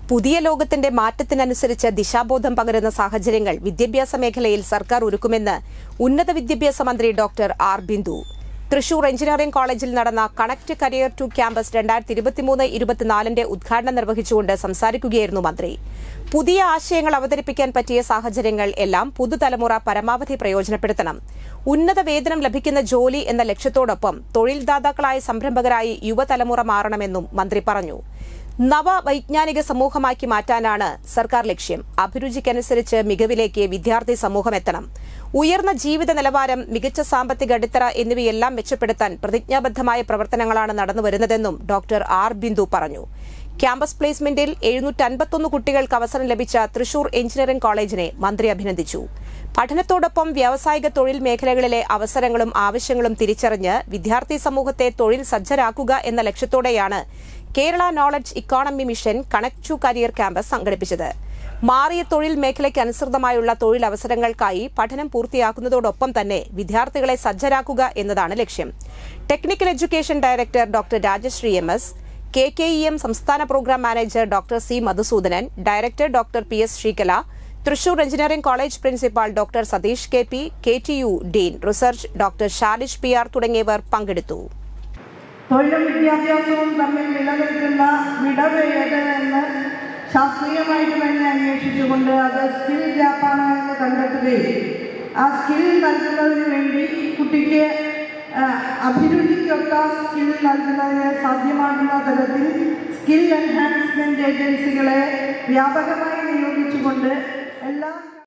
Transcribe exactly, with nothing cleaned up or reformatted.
പുതിയ ലോകത്തിന്റെ മാറ്റത്തിനനുസരിച്ച് ദിശാബോധം പകരുന്ന സാഹചര്യങ്ങൾ വിദ്യാഭ്യാസ മേഖലയിൽ സർക്കാർ ഒരുക്കുമെന്ന് ഉന്നത വിദ്യാഭ്യാസ മന്ത്രി doctor R Bindu. Thrissur engineering കോളേജിൽ നടന്ന കണക്ട് കരിയർ ടു ക്യാമ്പസ് രണ്ടായിരത്തി ഇരുപത്തിമൂന്ന് ഇരുപത്തിനാലിന്റെ ഉദ്ഘാടനം നിർവഹിച്ചുകൊണ്ട് സംസാരിക്കുകയായിരുന്നു മന്ത്രി. പുതിയ ആശയങ്ങൾ അവതരിപ്പിക്കാൻ പറ്റിയ സാഹചര്യങ്ങൾ എല്ലാം പുതുതലമുറ പരമാവധി പ്രയോജനപ്പെടുത്തണം. ഉന്നത വേതനം ലഭിക്കുന്ന ജോലി എന്ന ലക്ഷ്യത്തോടൊപ്പം തൊഴിൽദാതാക്കളായ സംരംഭകരായി യുവതലമുറ മാറണമെന്നും മന്ത്രി പറഞ്ഞു. നവവൈജ്ഞാനിക സമൂഹമാക്കി മാറ്റാനാണ് സർക്കാർ ലക്ഷ്യം. അഭിരുചിക്കനുസരിച്ച് മികവിലേക്ക് വിദ്യാർത്ഥി സമൂഹം എത്തണം. ഉയർന്ന ജീവിത നിലവാരം, മികച്ച സാമ്പത്തിക അടിത്തറ എന്നിവയെല്ലാം മെച്ചപ്പെടുത്താൻ പ്രതിജ്ഞാബദ്ധമായ പ്രവർത്തനങ്ങളാണ് നടന്നുവരുന്നതെന്നും ഡോക്ടർ ആർ ബിന്ദു പറഞ്ഞു. ക്യാമ്പസ് പ്ലേസ്മെന്റിൽ എഴുന്നൂറ്റി അൻപത്തൊന്ന് കുട്ടികൾക്ക് അവസരം ലഭിച്ച തൃശൂർ എഞ്ചിനീയറിംഗ് കോളേജിനെ മന്ത്രി അഭിനന്ദിച്ചു. പഠനത്തോടൊപ്പം വ്യാവസായിക തൊഴിൽ മേഖലകളിലെ അവസരങ്ങളും ആവശ്യങ്ങളും തിരിച്ചറിഞ്ഞ് വിദ്യാർത്ഥി സമൂഹത്തെ തൊഴിൽ സജ്ജരാക്കുക എന്ന ലക്ഷ്യത്തോടെയാണ് Kerala knowledge economy mission connect to career campus സംഘടിപ്പിച്ചത്. മാറിയ തൊഴിൽ മേഖലയ്ക്ക് അനുസൃതമായുള്ള തൊഴിലവസരങ്ങൾക്കായി പഠനം പൂർത്തിയാക്കുന്നതോടൊപ്പം തന്നെ വിദ്യാർത്ഥികളെ സജ്ജരാക്കുക എന്നതാണ് ലക്ഷ്യം. Technical education director doctor Rajashree M S, K K E M സംസ്ഥാന programme manager doctor C Madhusudanan, director doctor P S Sreekala, Thrissur engineering college principal doctor Satheesh K P, K T U dean research doctor Shalish P R തുടങ്ങിയവർ പങ്കെടുത്തു. തൊഴിലും വിദ്യാഭ്യാസവും തമ്മിൽ നിലനിൽക്കുന്ന വിടവ് ഏത് എന്ന് ശാസ്ത്രീയമായിട്ട് തന്നെ അന്വേഷിച്ചുകൊണ്ട് അത് സ്കിൽ ഗ്യാപ്പാണ് എന്ന് കണ്ടെത്തുകയും ആ സ്കിൽ നൽകുന്നതിന് വേണ്ടി കുട്ടിക്ക് അഭിരുചിക്കൊത്ത സ്കിൽ നൽകുന്നതിന് സാധ്യമാകുന്ന തരത്തിൽ സ്കിൽ എൻഹാൻസ്മെന്റ് ഏജൻസികളെ വ്യാപകമായി നിയോഗിച്ചുകൊണ്ട് എല്ലാ